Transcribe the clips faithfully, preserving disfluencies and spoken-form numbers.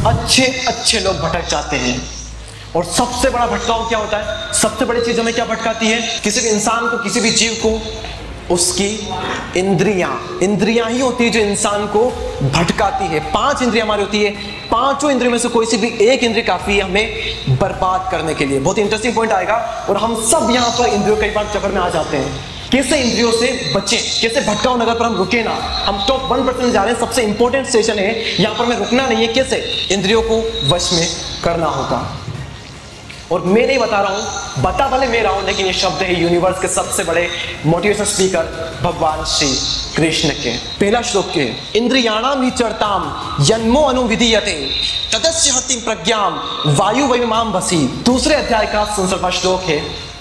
अच्छे अच्छे लोग भटक जाते हैं। और सबसे बड़ा भटकाव क्या होता है? सबसे बड़ी चीज हमें क्या भटकाती है? किसी भी इंसान को, किसी भी जीव को उसकी इंद्रियां इंद्रियां ही होती है जो इंसान को भटकाती है। पांच इंद्रियां हमारी होती है, पांचों इंद्रियों में से कोई सी भी एक इंद्रिय काफी है हमें बर्बाद करने के लिए। बहुत इंटरेस्टिंग पॉइंट आएगा और हम सब यहां पर इंद्रियों कई बार चक्कर में आ जाते हैं। कैसे इंद्रियों से बचें, कैसे भटकाव नगर पर हम रुके ना। हम टॉप वन परसेंट जा रहे हैं, सबसे इंपॉर्टेंट सेशन है, यहां पर हमें रुकना नहीं है। कैसे इंद्रियों को वश में करना होगा। और मैं नहीं बता रहा हूं, बता भले मैं रहा हूं, लेकिन ये शब्द है यूनिवर्स के सबसे बड़े मोटिवेशनल स्पीकर भगवान श्री कृष्ण के। पहला श्लोक के इंद्रियाणाम ही चरताम जन्मो अनुविधीयते तदस्य हतिम प्रज्ञाम वायु वैमाम बसी। दूसरे अध्याय का सत्रहवां श्लोक है।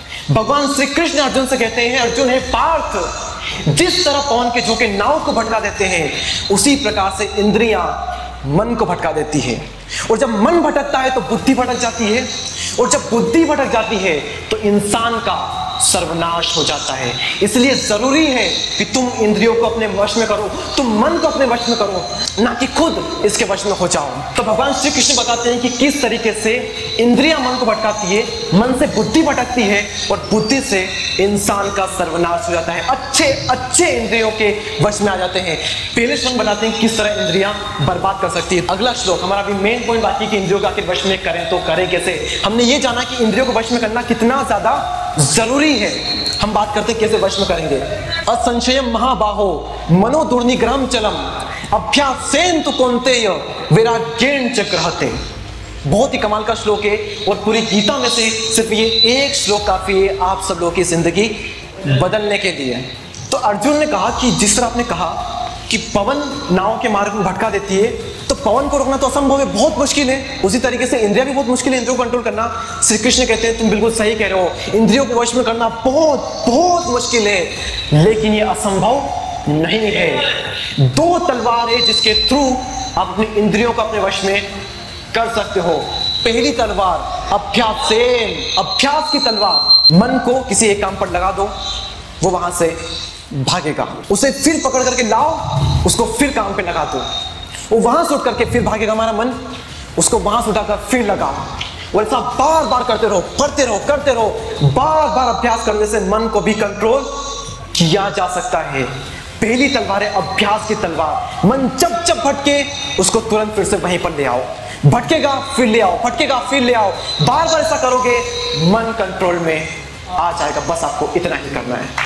भगवान श्री कृष्ण अर्जुन से कहते हैं, अर्जुन है पार्थ, जिस तरह पवन के झोंके नाव को भटका देते हैं, उसी प्रकार से इंद्रियां मन को भटका देती है। और जब मन भटकता है तो बुद्धि भटक जाती है, और जब बुद्धि भटक जाती है तो इंसान का सर्वनाश हो जाता है। इसलिए जरूरी है कि तुम इंद्रियों को अपने वश में करो, तुम मन को अपने वश में करो, ना कि खुद इसके वश में हो जाओ। तो भगवान श्री कृष्ण बताते हैं कि किस तरीके से इंद्रियां मन को भटकाती है, मन से बुद्धि भटकती है और बुद्धि से इंसान का सर्वनाश हो जाता है। अच्छे अच्छे इंद्रियों के वश में आ जाते हैं। पहले श्लोक बताते हैं किस तरह इंद्रियां बर्बाद कर सकती है। अगला श्लोक हमारा अभी मेन पॉइंट बाकी कि इंद्रियों का आखिर वश में करें तो करें कैसे। हमने ये जाना कि इंद्रियों को वश में करना कितना ज्यादा जरूरी है। हम बात करते हैं कैसे वश में करेंगे। असंशयम महाबाहो मनो दुर्निग्रहम चलम अभ्यासेन तु कौन्तेय वैराग्येन च गृह्यते। बहुत ही कमाल का श्लोक है और पूरी गीता में से सिर्फ ये एक श्लोक काफी है आप सब लोगों की जिंदगी बदलने के लिए। तो अर्जुन ने कहा कि जिस तरह आपने कहा कि पवन नाव के मार्ग में भटका देती है, तो पवन को रोकना तो असंभव है, बहुत मुश्किल है। उसी तरीके से इंद्रिया भी बहुत मुश्किल है, इंद्रियों को कंट्रोल करना। श्री कृष्ण कहते हैं तुम बिल्कुल सही कह रहे हो, इंद्रियों को वश में करना बहुत बहुत मुश्किल है, लेकिन ये असंभव नहीं है। दो तलवार है जिसके थ्रू आप अपनी इंद्रियों को अपने वश में कर सकते हो। पहली तलवार अभ्यास से, अभ्यास की तलवार, मन को किसी एक काम पर लगा दो, वो वहां से भागेगा। उसे फिर पकड़ करके लाओ, उसको फिर काम पे लगा दो, वो वहां से उठ करके फिर भागेगा हमारा मन, उसको वहां से उठाकर फिर लगाओ। और ऐसा बार बार करते रहो, करते रहो, करते रहो। बार बार अभ्यास करने से मन को भी कंट्रोल किया जा सकता है। पहली तलवार है अभ्यास की तलवार। मन जब जब भटके उसको तुरंत फिर से वहीं पर ले आओ, भटकेगा फिर ले आओ, भटकेगा फिर ले आओ। बार बार ऐसा करोगे मन कंट्रोल में आ जाएगा। बस आपको इतना ही करना है।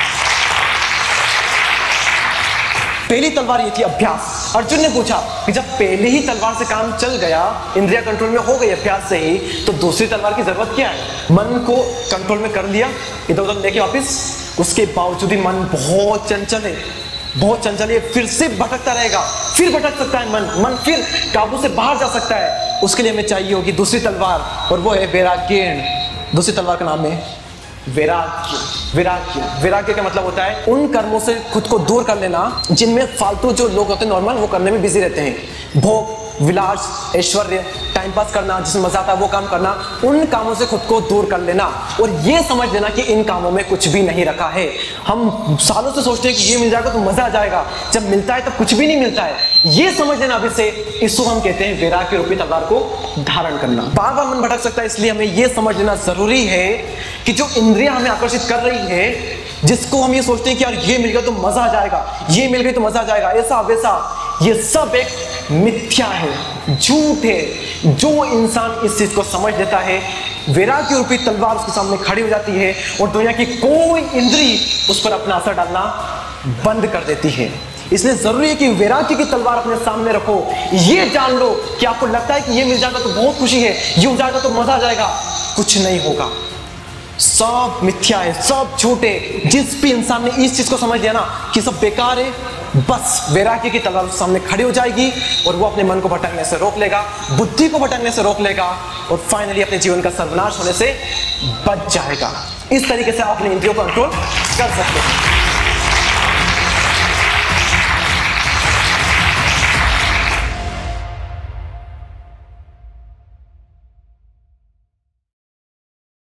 पहली तलवार ये थी अभ्यास। अर्जुन ने पूछा कि जब पहले ही तलवार से काम चल गया, इंद्रिया कंट्रोल में हो गई अभ्यास से ही, तो दूसरी तलवार की जरूरत क्या है? मन को कंट्रोल में कर लिया, इधर उधर लेके वापिस, उसके बावजूद भी मन बहुत चंचल है, बहुत चंचल है, फिर से भटकता रहेगा, फिर भटक सकता है मन, मन फिर काबू से बाहर जा सकता है। उसके लिए हमें चाहिए होगी दूसरी तलवार, और वो है वैराग्येन। दूसरी तलवार का नाम है वैराग्य। वैराग्य वैराग्य का मतलब होता है उन कर्मों से खुद को दूर कर लेना जिनमें फालतू जो लोग होते हैं नॉर्मल, वो करने में बिजी रहते हैं। भोग, विलास, ऐश्वर्य, टाइम पास करना, जिसमें मजा आता है वो काम करना, उन कामों से खुद को दूर कर लेना और ये समझ लेना कि इन कामों में कुछ भी नहीं रखा है। हम सालों से सोचते हैं कि ये मिल जाएगा तो मजा आ जाएगा, जब मिलता है तब कुछ भी नहीं मिलता है। ये समझ लेना अभी से, इसको हम कहते हैं वैराग्य रूपी तलवार को धारण करना। बार बार मन भटक सकता है, इसलिए हमें ये समझ लेना जरूरी है कि जो इंद्रियां हमें आकर्षित कर रही है, जिसको हम ये सोचते हैं कि यार ये मिल गया तो मजा आ जाएगा, ये मिल गई तो मजा आ जाएगा, ऐसा वैसा, ये सब एक मिथ्या है, झूठ है। जो इंसान इस चीज को समझ लेता है, वैराग्य रूपी तलवार उसके सामने खड़ी हो जाती है और दुनिया की कोई इंद्री उस पर अपना असर डालना बंद कर देती है। इसलिए जरूरी है कि वैराग्य की तलवार अपने सामने रखो। ये जान लो कि आपको लगता है कि ये मिल जाएगा तो बहुत खुशी है, ये हो जाएगा तो मजा आ जाएगा, कुछ नहीं होगा, सब मिथ्या है, सब झूठ है। जिस भी इंसान ने इस चीज को समझ लिया ना कि सब बेकार है, बस वैराग्य की तलवार उसके सामने खड़ी हो जाएगी और वो अपने मन को भटकने से रोक लेगा, बुद्धि को भटकने से रोक लेगा और फाइनली अपने जीवन का सर्वनाश होने से बच जाएगा। इस तरीके से आप अपने इंद्रियों को कंट्रोल कर सकते हैं।